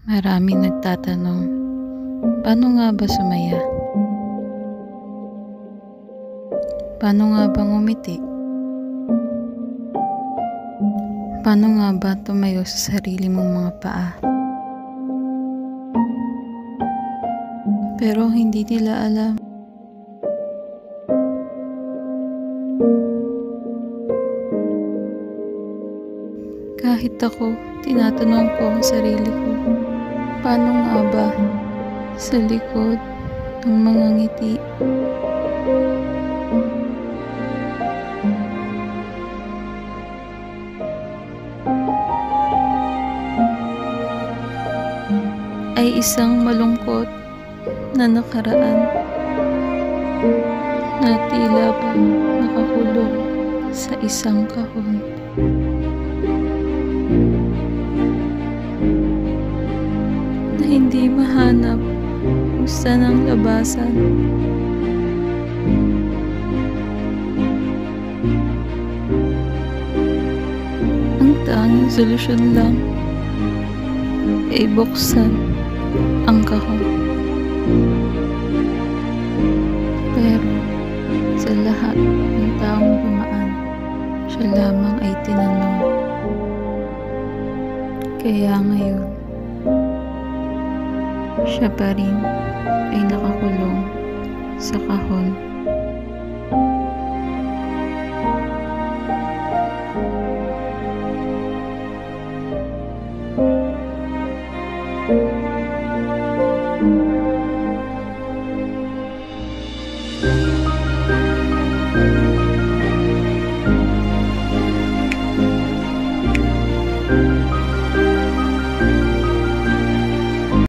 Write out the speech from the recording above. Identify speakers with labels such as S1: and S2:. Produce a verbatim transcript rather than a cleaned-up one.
S1: Maraming nagtatanong, paano nga ba sumaya? Paano nga ba ngumiti? Paano nga ba tumayo sa sarili mong mga paa? Pero hindi nila alam. Kahit ako, tinatanong ko ang sarili ko, paano nga ba sa likod ng mga ngiti? Ay isang malungkot na nakaraan na tila ba nakakulong sa isang kahon. Na hindi mahanap kung saan ang labasan. Ang tanging solusyon lang ay buksan ang kahon. Pero sa lahat ng taong dumaan, siya lamang ay tinanong. Kaya ngayon, siya pa rin ay nakakulong sa kahon. Thank you.